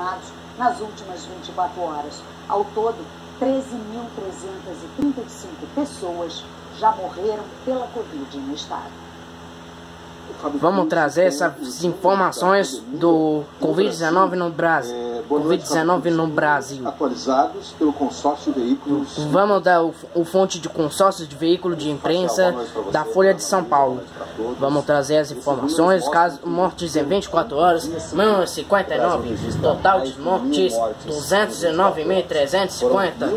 confirmados nas últimas 24 horas. Ao todo, 13.335 pessoas já morreram pela Covid no estado. Vamos trazer essas informações do Covid-19 no Brasil. Covid-19 no Brasil. Atualizados pelo consórcio de veículos. Vamos dar o fonte de consórcio de veículo de imprensa da Folha de São Paulo. Vamos trazer as informações. Casos mortes em 24 horas, 1.059. Total de mortes, 209.350.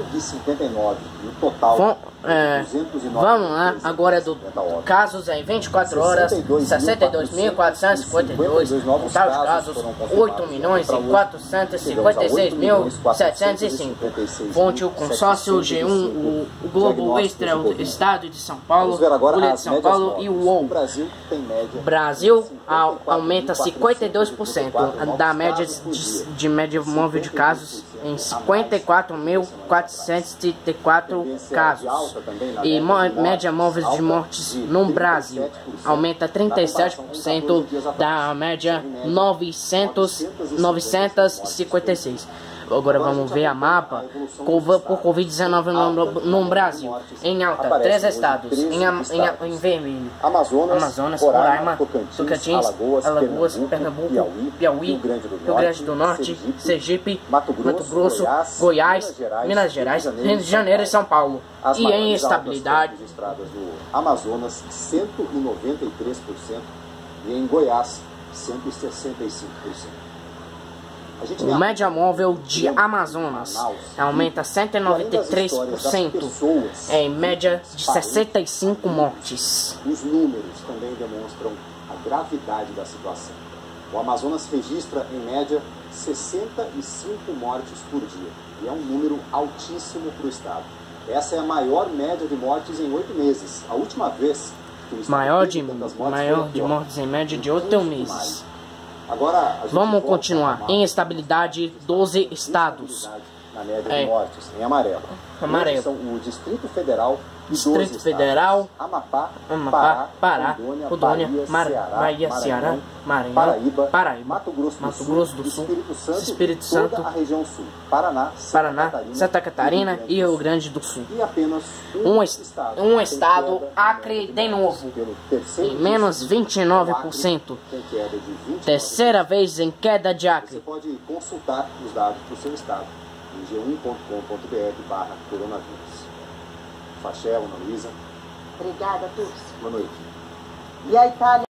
Vamos lá, agora do casos em 24 horas, 62.452, total de casos, 8.456.705. Fonte o consórcio G1, o Globo Extra, o Estado de São Paulo, Folha de São Paulo e o UOL. Brasil aumenta 52% da média de média móvel de casos em 54.434 casos. E média móvel de mortes no Brasil aumenta 37% da média 956. Agora vamos ver a mapa por Covid-19 no Brasil. Em alta, 3 estados. Em vermelho: Amazonas, Roraima, Tocantins, Alagoas, Pernambuco, Piauí, Rio Grande do Norte, Sergipe, Mato Grosso, Goiás, Minas Gerais, Rio de Janeiro e São Paulo. E em estabilidade, registradas no Amazonas, 193%, e em Goiás, 165%. O média móvel de Amazonas aumenta 193%, em média de 65 mortes. Os números também demonstram a gravidade da situação. O Amazonas registra, em média, 65 mortes por dia, e é um número altíssimo para o estado. Essa é a maior média de mortes em 8 meses. A última vez que o estado maior de mortes em média de 8 meses. Agora, vamos continuar. Em estabilidade, 12 estados. Na média de mortes, em amarelo. São o Distrito Federal e Amapá, Pará, Rondônia, Bahia, Ceará, Maranhão, Paraíba, Mato Grosso do Sul, Espírito Santo, toda a região sul, Paraná, Santa Catarina e Rio Grande do Sul. E apenas um estado, Acre de novo, em menos 29%. Terceira vez em queda de Acre. Você pode consultar os dados do seu estado em g1.com.br/coronavírus. Fachel, Ana Luísa. Obrigada a todos. Boa noite. E a Itália?